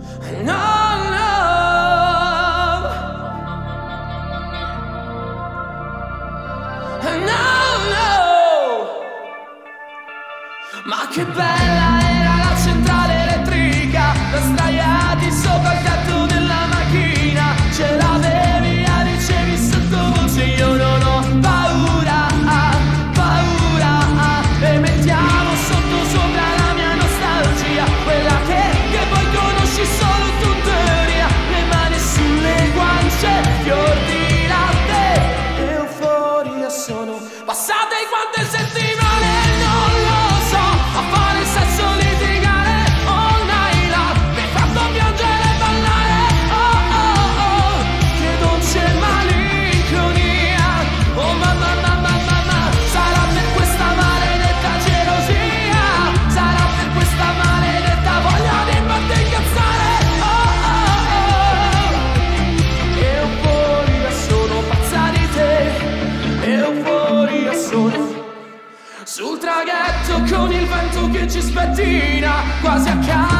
No, no. No, no. Ma che bella era la centrale elettrica, da sdraiati sopra il tetto della macchina. Ce l'avevi a ricevi sottovoce, io non ho paura, paura. E mettiamo sotto sopra la mia nostalgia, quella che poi conosci solo tu in teoria. Le mani sulle guance, fior di latte, euforia sono passate quante settimane, non lo so, a fare il sesso, litigare all night long, mi hai fatto piangere e ballare, oh oh oh, che dolce malinconia, oh mamma mamma mamma, sarà per questa maledetta gelosia, sarà per questa maledetta voglia di farti incazzare, oh oh oh, euforia sono pazza di te, euforia sono sul traghetto con il vento che ci spettina, quasi a casa.